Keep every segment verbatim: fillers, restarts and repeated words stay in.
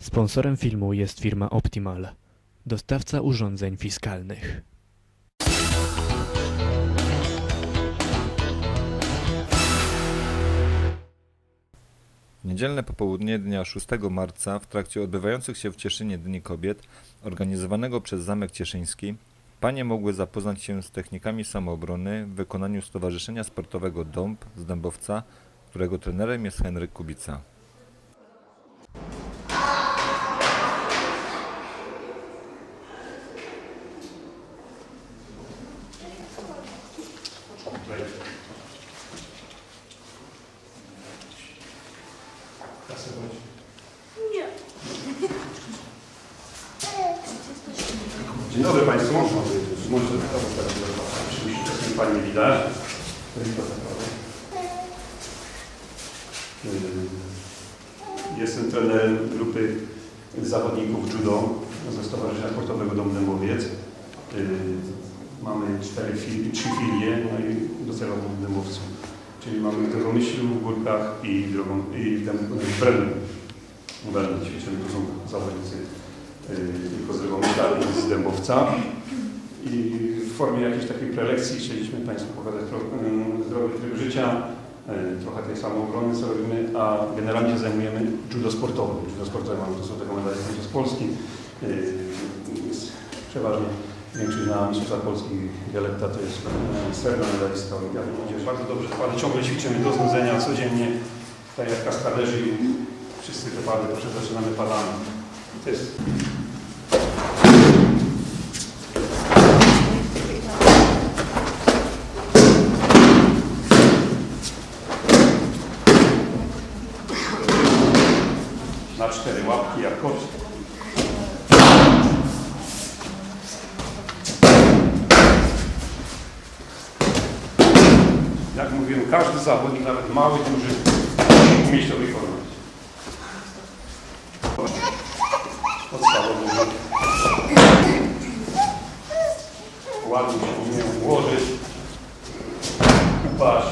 Sponsorem filmu jest firma Optimal, dostawca urządzeń fiskalnych. W niedzielne popołudnie dnia szóstego marca w trakcie odbywających się w Cieszynie Dni Kobiet, organizowanego przez Zamek Cieszyński, panie mogły zapoznać się z technikami samoobrony w wykonaniu Stowarzyszenia Sportowego Dąb z Dębowca, którego trenerem jest Henryk Kubica. Nie. Dzień dobry Państwu. Może oczywiście czasem Pani nie widać. Jestem trenerem grupy zawodników judo ze Stowarzyszenia Sportowego Dąb Dębowiec. Mamy cztery fili, trzy filie, no i docelowo w Dębowcu. Czyli mamy w Drogomyślu, w Górkach i, drogą, i w Brenu. W Brenu ćwiczymy, to są zawodnicy tylko z Drogomyśla i z Dębowca. I w formie jakiejś takiej prelekcji chcieliśmy Państwu pokazać zdrowy tryb życia, trochę tej samoobrony, co robimy, a generalnie zajmujemy judo sportowym. Judo sportowe mamy to są tego medalistów z Polski. Jest przeważnie większość na mistrzostwach Polski Wieletta to jest srebrna medalistka olimpiady. Bardzo dobrze, ale ciągle ćwiczymy do znudzenia codziennie, tak jak kaskaderzy i wszyscy te pady, to zaczynamy padami. To jest... Na cztery łapki jak kot. Jak mówiłem, każdy zawodnik, nawet mały, duży, musi umieć to wykonać. Podstawowy rzut. Ładnie się umieją włożyć. Upaść.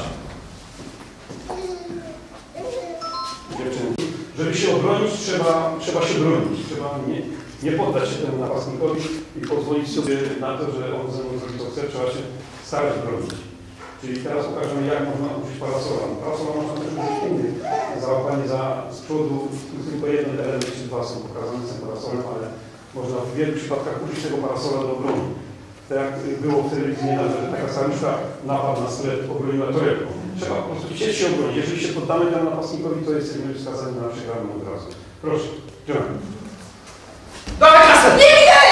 Dziewczynki. Żeby się obronić, trzeba, trzeba się bronić. Trzeba nie, nie poddać się temu napastnikowi i pozwolić sobie na to, że on ze mną zrobi co chce. Trzeba się starać bronić. Czyli teraz pokażemy, jak można użyć parasola. Parasola można też użyć inny. Załapanie za z przodu, tylko jeden element czy dwa są pokazane z tym parasolem, ale można w wielu przypadkach użyć tego parasola do obrony. Tak jak było w telewizji niedawno, że taka samiczka napadł na sklep, obroniła torebką. Trzeba po prostu chcieć się obronić. Jeżeli się poddamy temu napastnikowi, to jesteśmy wskazani na przegraną od razu. Proszę, działamy. Dawaj kasę! Nie widać!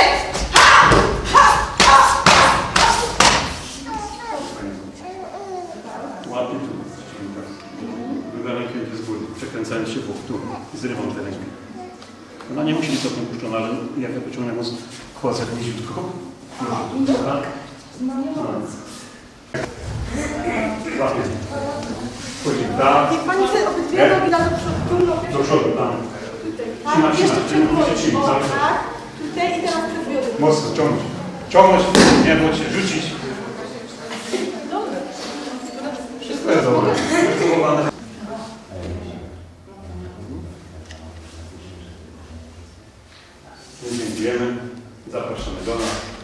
Łapię tu, druga ręka idzie z góry, przekręcając się wokół, tu i zrywam tę rękę. Ona nie musi być całkiem puszczona, ale jak ja pociągnę mocno, chładzę niziutko. Tak? No nie mogę. Łapię. Później tak. Niech Pani sobie obydwie nogi da do przodu. Do przodu, tam. Tak, Trzyma, jeszcze trzyma, przed głową. musicie trzymać, O, cały czas. tak. Tutaj i teraz przed biodrem. Mocno ciągnąć. Ciągnąć, nie bądź się rzucić. Dobra. Wszystko jest dobre. Dziękujemy. Zapraszamy do nas.